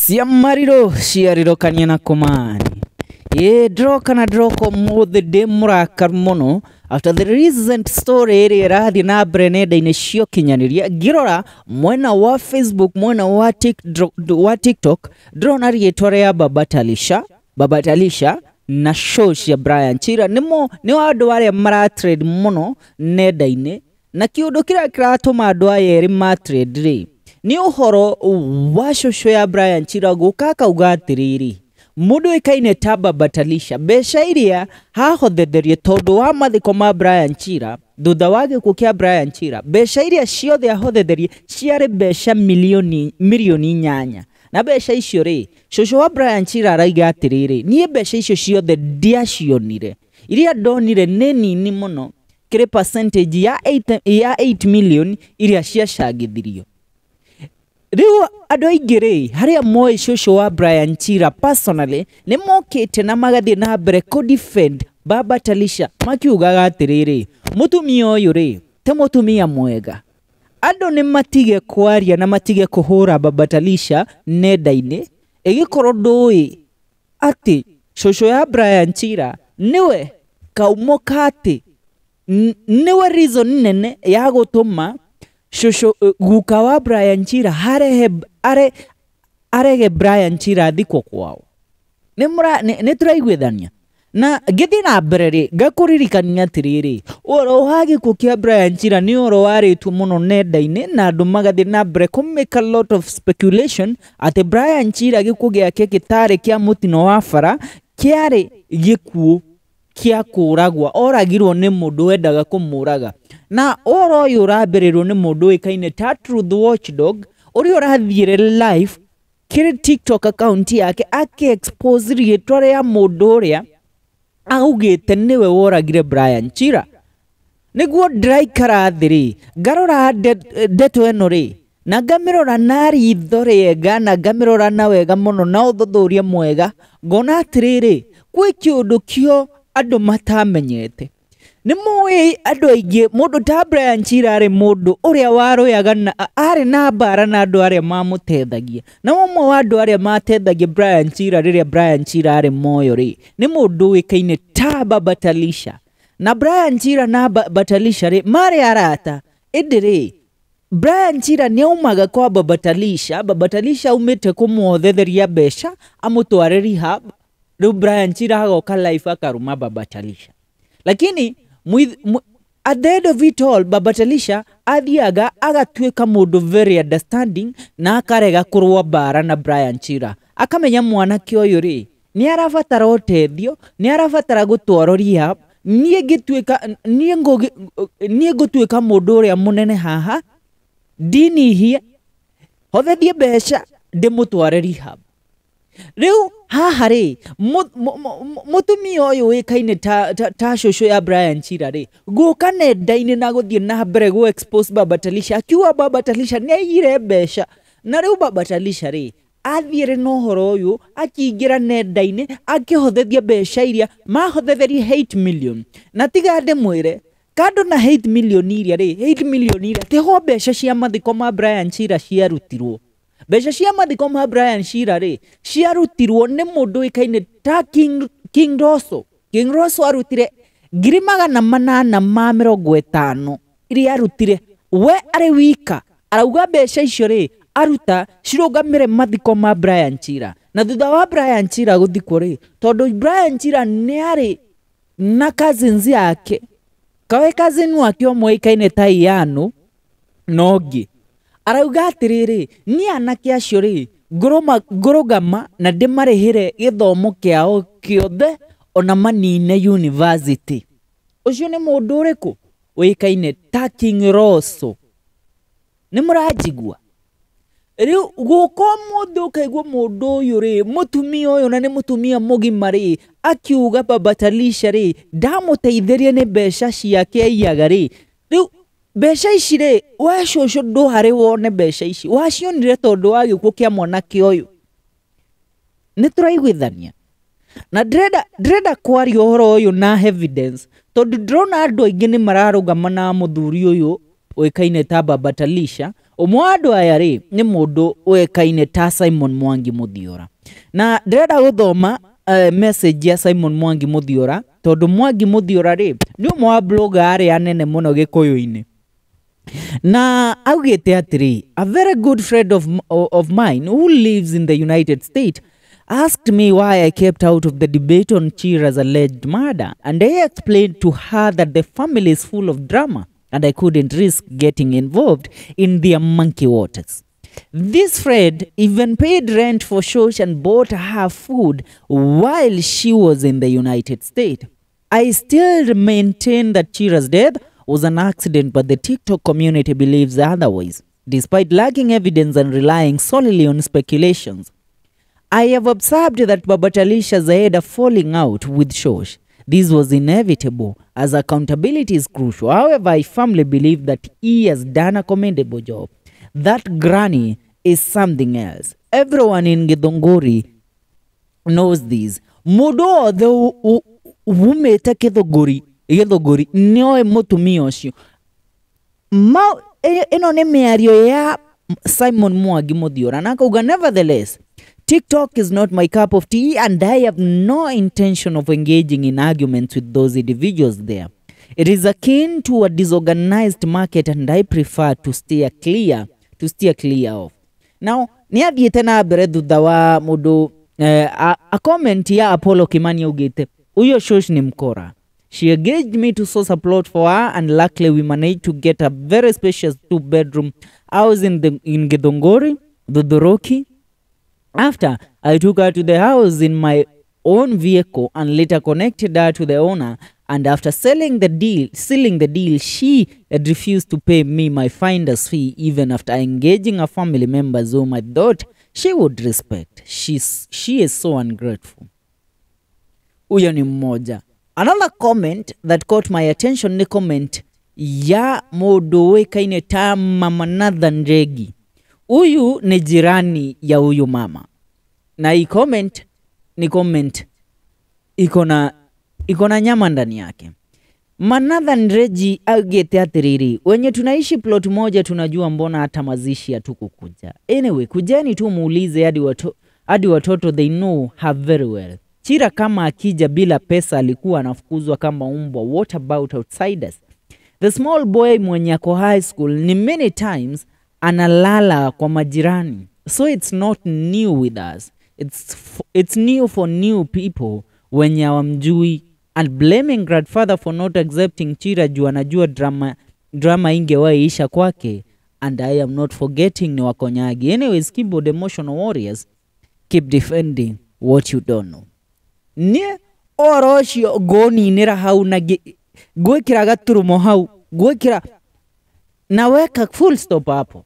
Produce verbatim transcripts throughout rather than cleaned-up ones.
Siamariro ciariro kanyana komani. Ye droka na droko mothe de murakar muno after the recent story iri irathi na breneda ine cio kinyaniria girora mwena wa Facebook mwena wa TikTok wa TikTok drona rietwa ya Babatalisha Babatalisha na show cia Brian Chira nimo ni wandu wari mara trade muno nenda ine na kiundu kira kiratuma andu ayeri ma trade ri ni uhoro wa shosho ya Brian Chira guka kauga atiriri mundu ikaine ta Babatalisha besha iria hahothetherie tondu wa mathiko ma Brian Chira thutha wa gikuo kia Brian Chira besha iria ciothe ahothetherie ciare besha milioni milioni nyanya na besha icio ri shosho wa Brian Chira araiga atiriri nie besha icio ciothe ndiacionire iria ndonire ni nini muno kire percentage ya eight million iria ciacangithirio. Riu andu aingi ri haria moi shosho wa Brian Chira personally ni mokite na magathi na mbere ko defend Babatalisha makiugaga atiriri mutumia uyu ri te mutumia mwega andu ni matige kwaria na matige kuhura Babatalisha nenda-ini igikorwo ndui ati shosho ya Brian Chira niwe kaumoka ati niwe reason nene ya gutuma shosho uh, guka wa Brian Chira harehe are arege Brian Chira thiko kwao nimura ne turaiguithania na githi na mbere gakuririkania atiriri oro hagi kukia Brian Chira ni oro waritu muno nenda-ini na andu magathi na mbere ku make a lot of speculation ati Brian Chira gikuo giake gitari kia mutino wa bara kiari gikuo kia kuragwa oragirwo ni mundu wendaga kumuraga na oro uyu raberirwo ni mundu ikaine ta Truth Watchdog uri urathiire live kiri TikTok account yake ake expose rietwa ya mundu uria augite niwe woragire Brian Chira niguo draikara thiri garora ndeto eno ri na ngamirora na ritho riega na ngamirora na wega muno na uthuthuria mwega ngona atiriri kwi kiundu kio andu matamenyete ni moe andu aingi mundu ta Brian Chira ari mundu uria waroyaga na ari na bara na andu aria mamutethagia na umwe wa andu aria matethagia Brian Chira riria Brian Chira ari moyo ri ni mundu wikaine ta Babatalisha na Brian Chira na Babatalisha ri mari arata idiri Brian Chira ni umaga kwa Babatalisha Babatalisha umete kumuothetheria besha amutware rehab riu Brian Chira hagoka life akaruma Babatalisha lakini With, at the end of it all, Babatalisha athiaga agatuika mundu very understanding na akarega kurwa bara na Brian Chira akamenya mwanake uyu ri ni arabatara utethio ni arabatara gutwaro rehab nie gituika nie ngo nie gutuika mundu uria munene haha dini hie hothethie besha ndimutware rehab riu haha ri mutumia uyu wikaine ta, ta, ta shosho ya Brian Chira ri guka nenda-ini na guthie na mbere go expose Babatalisha akiwa Babatalisha ni aire besha na riu Babatalisha ri athiire no horo uyu akiingira nenda-ini akihothethia besha iria mahothetherie eight million na tiga ndimwire kando na eight million iria ri eight million iria teho besha cia mathiko ma Brian Chira ciarutirwo besha cia mathiko ma Brian Chira ri ciarutirwo ni mundu ikaine ta King King Rosso King Rosso arutire ngiri magana manana ma mirongo itano iria arutire we ari wika arauga besha icio ri aruta cirugamire mathiko ma Brian Chira na thutha wa Brian Chira guthikwo ri tondu Brian Chira ni ari na cousins yake kawe cousin wake omwe ikaine ta Iano nogi arauga atiriri ni anake acio ri nguruma ngurugama na ndimarihire githomo kiao kiothe ona manine university ucio ni mundu uriku wikaine ta King Rosso ni murajigua riu guko mundu kaigwa mundu uyu ri mutumia uyu na ni mutumia mugima ri akiuga Babatalisha ri ndamuteithirie ni besha ciake iaga ri riu besha ici ri we shosho ndu hari wone besha ici wacionire tondu wa gikuo kia mwanake uyu ni turaiguithania na dreda dreda kwari uhoro uyu na evidence tondu drona andu aingi ni mararugama na muthuri uyu wikaine ta Babatalisha Omwado ayari ni mundu wekaine ta Simon Mwangi Muthiora. Na ndĩrenda gũthoma uh, message ya Simon Mwangi Muthiora tondu Mwangi Muthiora ri ni umwe wa blogger ari anene muno Gikuyu-ini. Na augite atiri, a very good friend of, of mine who lives in the United States asked me why I kept out of the debate on Chira's alleged murder, and I explained to her that the family is full of drama and I couldn't risk getting involved in their monkey waters. This friend even paid rent for Shosh and bought her food while she was in the United States. I still maintain that Chira's death was an accident, but the TikTok community believes otherwise, despite lacking evidence and relying solely on speculations. I have observed that Babatalisha had a falling out with Shosh. This was inevitable as accountability is crucial. However, I firmly believe that he has done a commendable job. That granny is something else. Everyone in Githunguri knows this. Mudo the umeta Githunguri Githunguri nioe mutumia ucio. Ma ino ni miario ya Simon Mwangi Muthiora na kauga nevertheless TikTok is not my cup of tea and I have no intention of engaging in arguments with those individuals there. It is akin to a disorganized market and I prefer to steer clear to steer clear of. Now, ni athiete na mbere thutha wa mundu eh, a, a comment ya Apollo Kimani ugite uyo Shosh ni mkora. She engaged me to source a plot for her and luckily we managed to get a very spacious two bedroom house in the in Githunguri, Thuthuruki. After I took her to the house in my own vehicle and later connected her to the owner, and after selling the deal, sealing the deal, she had refused to pay me my finder's fee even after engaging a family members whom I thought she would respect. She's, she is so ungrateful. Uyo ni mmoja. Another comment that caught my attention ni comment ya mundu wekaine ta Mama Nathan Njegi. Uyu ni jirani ya uyu mama. Na hii comment ni comment ikona ikona nyama ndani yake. Manathan Njegi agete atiriri, wenye tunaishi plot moja tunajua mbona hata mazishi hatukukuja. Anyway, kujeni tu muulize hadi watoto hadi watoto they know her very well. Chira kama akija bila pesa alikuwa anafukuzwa kama umbwa. What about outsiders? The small boy mwenye ako high school ni many times analala kwa majirani. So it's not new with us. It's it's new for new people wenye hawamjui, and blaming grandfather for not accepting Chira juu anajua drama drama ingewaisha kwake, and I am not forgetting ni Wakonyagi. Anyways, keyboard emotional warriors, keep defending what you don't know. Ni oroshio goni nira hau na gwekira gaturumo hau gwekira naweka full stop hapo.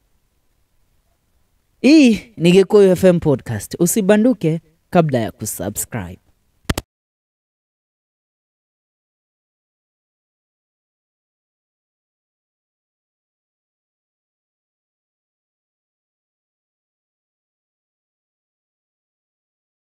Hii ni Gikuyu F M podcast. Usibanduke kabla ya kusubscribe.